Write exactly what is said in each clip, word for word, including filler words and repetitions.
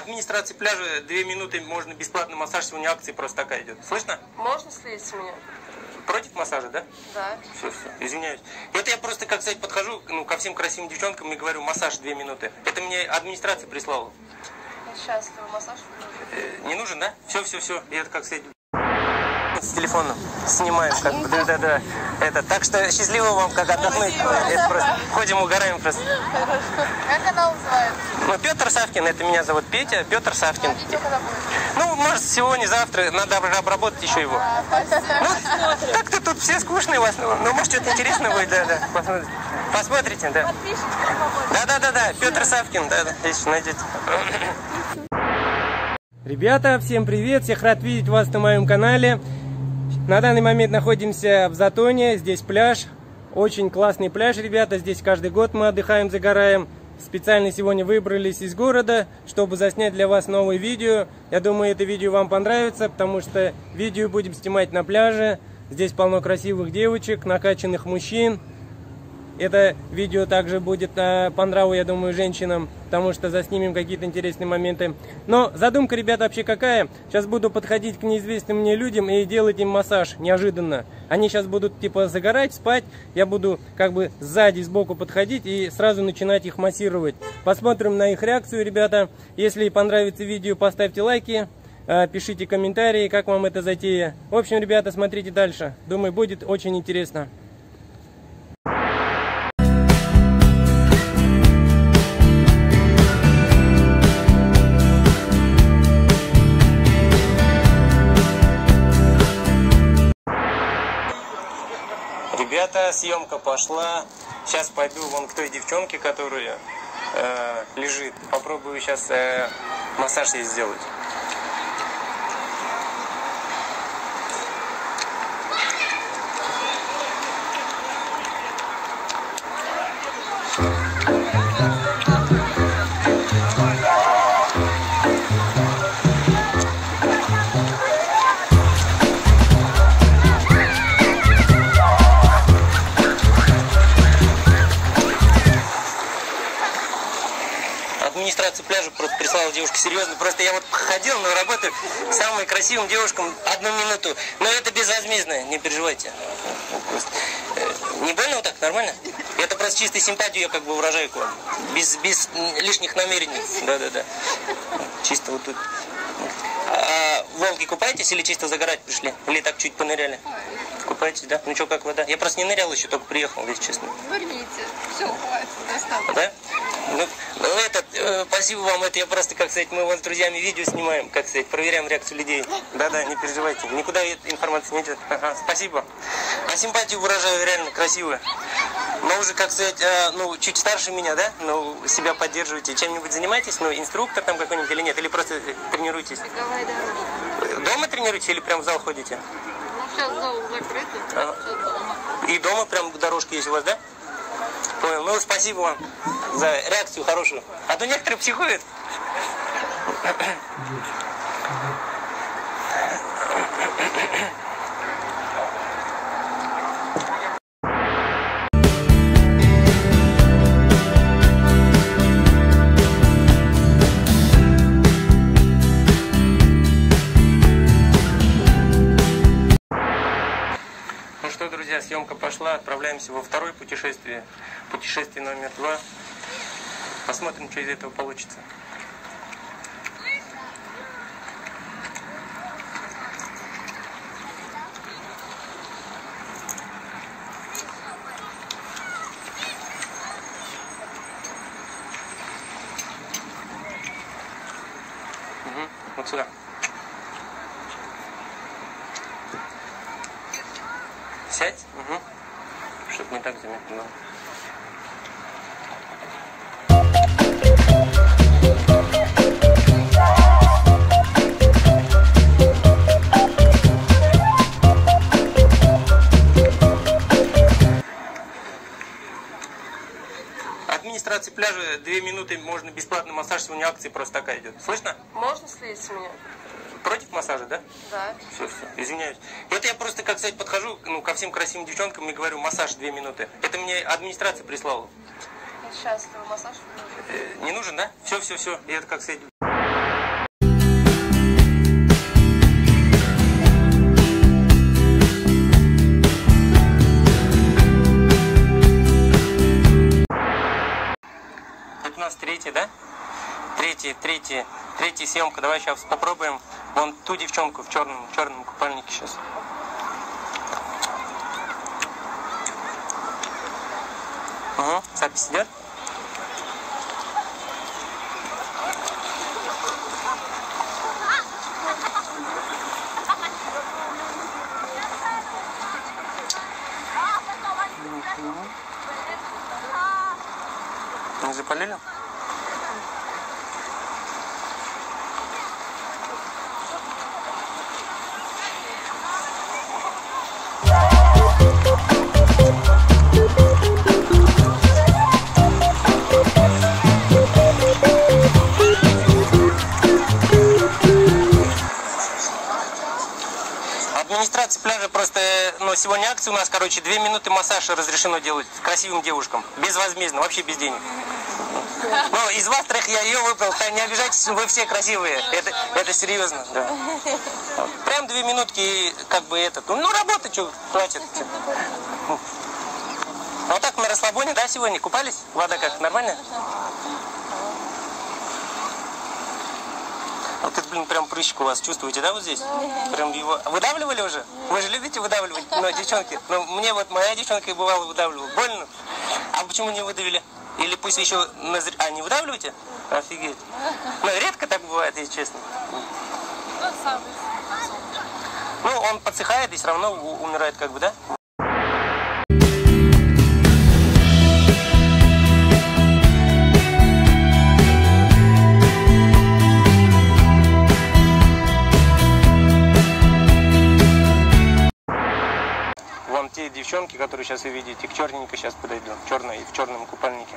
Администрация пляжа, две минуты, можно бесплатный массаж, сегодня акция просто такая идет. Слышно? Можно слезть с меня? Против массажа, да? Да. Все, все, извиняюсь. Это я просто, как сказать, подхожу ну, ко всем красивым девчонкам и говорю, массаж две минуты. Это мне администрация прислала. Сейчас массаж э, не нужен, да? Все, все, все. Я это, как сказать, с телефоном снимаем, как бы, да-да-да. Это, так что счастливо вам, как отдохнуть. Это просто, ходим, угораем просто. Как канал называется? Ну, Петр Савкин, это меня зовут Петя, Петр Савкин. А видео когда будет? Ну, может, сегодня, завтра, надо обработать еще его. Ну, так-то тут все скучные в основном, но может, что-то интересное будет, да-да. Посмотрите, посмотрите, да. Да-да-да-да, Петр Савкин, да-да, здесь найдете. Ребята, всем привет, всех рад видеть вас на моем канале. На данный момент находимся в Затоне, здесь пляж. Очень классный пляж, ребята, здесь каждый год мы отдыхаем, загораем. Специально сегодня выбрались из города, чтобы заснять для вас новое видео. Я думаю, это видео вам понравится, потому что видео будем снимать на пляже. Здесь полно красивых девочек, накачанных мужчин. Это видео также будет по нраву, я думаю, женщинам, потому что заснимем какие-то интересные моменты. Но задумка, ребята, вообще какая? Сейчас буду подходить к неизвестным мне людям и делать им массаж неожиданно. Они сейчас будут типа загорать, спать. Я буду как бы сзади, сбоку подходить и сразу начинать их массировать. Посмотрим на их реакцию, ребята. Если понравится видео, поставьте лайки, пишите комментарии, как вам эта затея. В общем, ребята, смотрите дальше. Думаю, будет очень интересно. Ребята, съемка пошла. Сейчас пойду вон к той девчонке, которая э, лежит. Попробую сейчас э, массаж ей сделать. Администрация пляжа просто прислала девушку серьезно. Просто я вот ходил на работу самым красивым девушкам одну минуту. Но это безвозмездно, не переживайте. Просто, э, не больно вот так, нормально? Это просто чистой симпатию я как бы выражаю к вам. Без, без лишних намерений. Да-да-да. Чисто вот тут. А Волги купаетесь или чисто загорать пришли? Или так чуть поныряли? Купаетесь, да? Ну что, как вода? Я просто не нырял еще, только приехал, если честно. Верните. Все, хватит, достаточно. Да? Ну, ну этот, э, спасибо вам, это я просто, как сказать, мы вот с друзьями видео снимаем, как сказать, проверяем реакцию людей. Да-да, не переживайте, никуда эта информация не идет. Ага, спасибо. А симпатию выражаю реально красиво. Но уже, как сказать, э, ну, чуть старше меня, да? Ну, себя поддерживаете. Чем-нибудь занимаетесь? Ну, инструктор там какой-нибудь или нет? Или просто тренируетесь? Беговая дорожка. Дома тренируетесь или прям в зал ходите? Ну, сейчас зал закрыт, а. сейчас дома. И дома прям дорожки есть у вас, да? Понял. Ну, спасибо вам за реакцию хорошую. А то некоторые психуют. Ну что, друзья, съемка пошла. Отправляемся во второе путешествие. Путешествие номер два. Посмотрим, что из этого получится. Угу. Вот сюда. Сядь. Угу. Чтобы не так заметно было. Администрация пляжа, две минуты, можно бесплатный массаж, сегодня акция просто такая идет. Слышно? Можно слезть с меня? Против массажа, да? Да. Все, все, извиняюсь. Это я просто, как сказать, подхожу ну, ко всем красивым девчонкам и говорю, массаж две минуты. Это мне администрация прислала. Сейчас массаж э, не нужен, да? Все, все, все. И это, как сказать... нас третий, да? Третий, третий, третья съемка. Давай сейчас попробуем. Вон ту девчонку в черном, в черном купальнике сейчас. Угу. Запись идет? Не запалили? Администрация пляжа просто, ну, сегодня акция у нас, короче, две минуты массажа разрешено делать красивым девушкам, безвозмездно, вообще без денег. Ну, из вас троих я ее выбрал, не обижайтесь, вы все красивые, это, это серьезно, да. Прям две минутки и как бы этот, ну, работа, что, хватит. Вот так на расслабоне, да, сегодня купались? Вода как, нормальная? Вот это, блин, прям прыщик у вас, чувствуете, да, вот здесь? Прям его... Выдавливали уже? Вы же любите выдавливать, ну, девчонки? Ну, мне вот моя девчонка и бывало выдавливала. Больно? А почему не выдавили? Или пусть еще... Назр... А, не выдавливаете? Офигеть. Ну, редко так бывает, если честно. Ну, он подсыхает и все равно умирает, как бы, да? Вон те девчонки, которые сейчас вы видите, к черненькой сейчас подойду, в черной, в черном купальнике.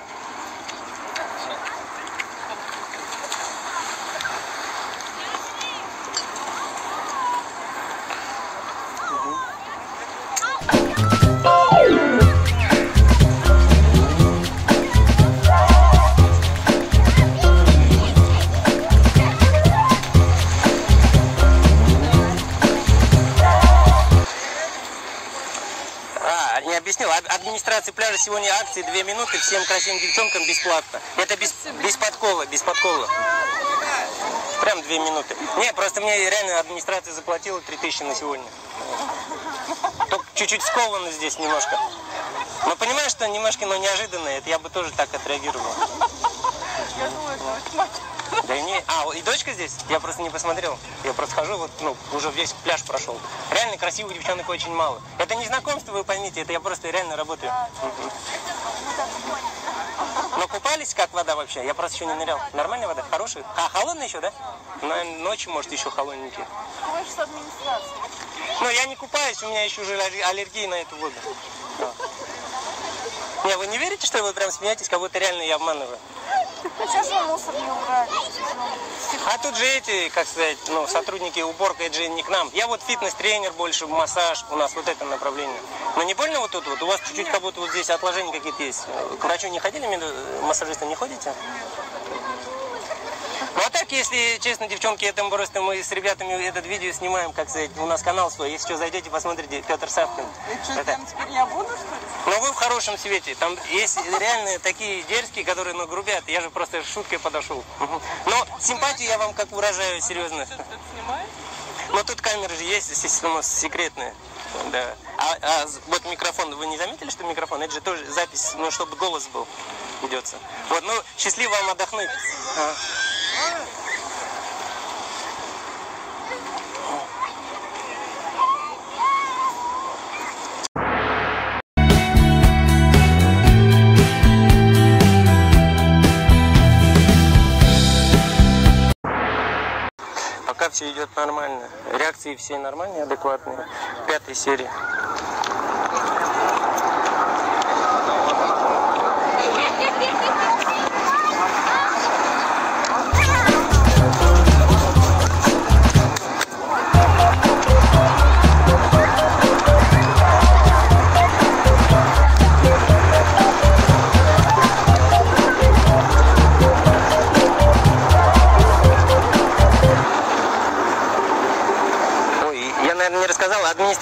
Не объяснил. Администрация пляжа сегодня акции две минуты всем красивым девчонкам бесплатно. Это без, без подкола, без подкола. Прям две минуты. Не, просто мне реально администрация заплатила три тысячи на сегодня. Только чуть-чуть сковано здесь немножко. Но понимаешь, что немножко, но неожиданно. Это я бы тоже так отреагировал. Я думаю, это мать. Да и не... А, и дочка здесь? Я просто не посмотрел. Я просто хожу, вот, ну, уже весь пляж прошел. Реально красивых девчонок очень мало. Это не знакомство, вы поймите, это я просто реально работаю. Угу. Но купались, как вода вообще? Я просто еще не нырял. Нормальная вода? Хорошая? А, холодная еще, да? Наверное, ночью, может, еще холодненькие. Хочешь с администрации? Ну, я не купаюсь, у меня еще уже аллергия на эту воду. Не, вы не верите, что вы прям смеетесь, как будто реально я обманываю? А сейчас же мусор не убрали. А тут же эти, как сказать, ну, сотрудники уборка, это же не к нам. Я вот фитнес-тренер больше, массаж, у нас вот это направление. Но не больно вот тут вот? У вас чуть-чуть как будто вот здесь отложения какие-то есть. К врачу не ходили, массажистам не ходите? Ну а так, если честно, девчонки, это просто мы с ребятами этот видео снимаем, как сказать, у нас канал свой. Если что, зайдете, посмотрите, Петр Савкин. И что, это... там теперь я буду, что ли? Но вы в хорошем свете. Там есть реально такие дерзкие, которые, ну, грубят. Я же просто шуткой подошел. Но симпатию я вам как выражаю, серьезно. Что, ты снимаешь? Но тут камеры же есть, естественно, секретные. Да. А, а вот микрофон, вы не заметили, что микрофон? Это же тоже запись, ну, чтобы голос был, ведется. Вот, ну, счастливо вам отдохнуть. А. Пока все идет нормально. Реакции все нормальные, адекватные. Пятой серии.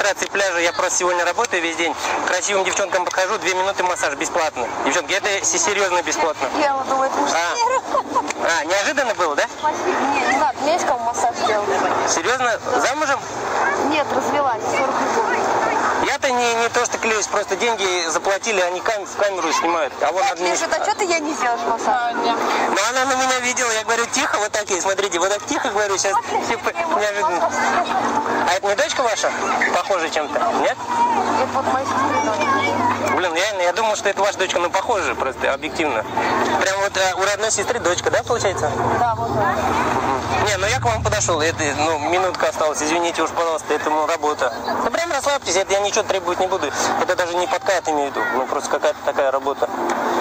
организации пляжа я просто сегодня работаю весь день. Красивым девчонкам подхожу, две минуты массаж бесплатно. Девчонки, это серьезно бесплатно. Я вот думаю, это А, а неожиданно было, да? Не, не надо, мне есть кому массаж делать. Серьезно? Замужем? Нет, развелась, сорок лет. Я-то не, не то, что клеюсь, просто деньги заплатили, они кам в камеру снимают. А вон Мне администр... а что ты я не сделаешь массаж? Но она на меня видела, я говорю, тихо, вот так и смотрите, вот так тихо, говорю, сейчас типа неожиданно. А это не дочка ваша? Похожа чем-то? Нет? Это вот моя сестра. Блин, реально, я думал, что это ваша дочка, но похоже просто, объективно. Прям вот а, у родной сестры дочка, да, получается? Да, вот она. Не, ну я к вам подошел, это, ну, минутка осталась, извините уж, пожалуйста, это, ну, работа. Ну, прям расслабьтесь, это я ничего требовать не буду. Это даже не подкат имею в виду, ну, просто какая-то такая работа.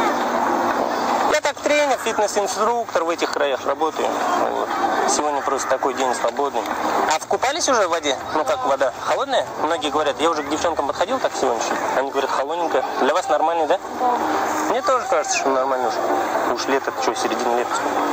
Я так тренер, фитнес-инструктор в этих краях работаю. Вот. Сегодня просто такой день свободный. А вкупались уже в воде? Ну, как вода? Холодная? Многие говорят, я уже к девчонкам подходил так сегодня. Они говорят, холодненькая. Для вас нормально, да? Да. Мне тоже кажется, что нормально уже. Уж лето, что, середина лета.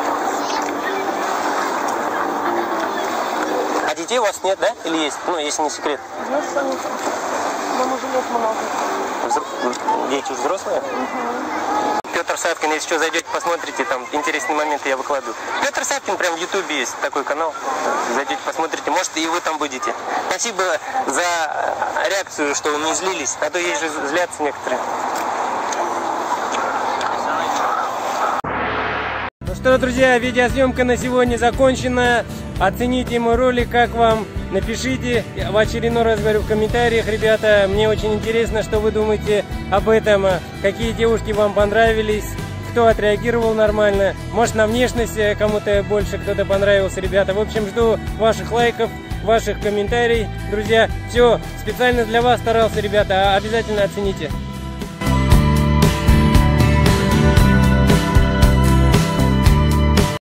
А детей у вас нет, да? Или есть? Ну, если не секрет. Знаешь, что нет? Нам уже лет много. Взр... Дети уже взрослые? Угу. Петр Савкин, если что, зайдете, посмотрите, там интересные моменты я выкладываю. Петр Савкин, прям в Ютубе есть такой канал. Зайдете, посмотрите, может и вы там будете. Спасибо за реакцию, что вы не злились, а то есть же злятся некоторые. Ну что, друзья, видеосъемка на сегодня закончена. Оцените мой ролик, как вам. Напишите в очередной раз, говорю, в комментариях, ребята. Мне очень интересно, что вы думаете об этом. Какие девушки вам понравились, кто отреагировал нормально. Может, на внешность кому-то больше кто-то понравился, ребята. В общем, жду ваших лайков, ваших комментариев, друзья. Все, специально для вас старался, ребята. Обязательно оцените.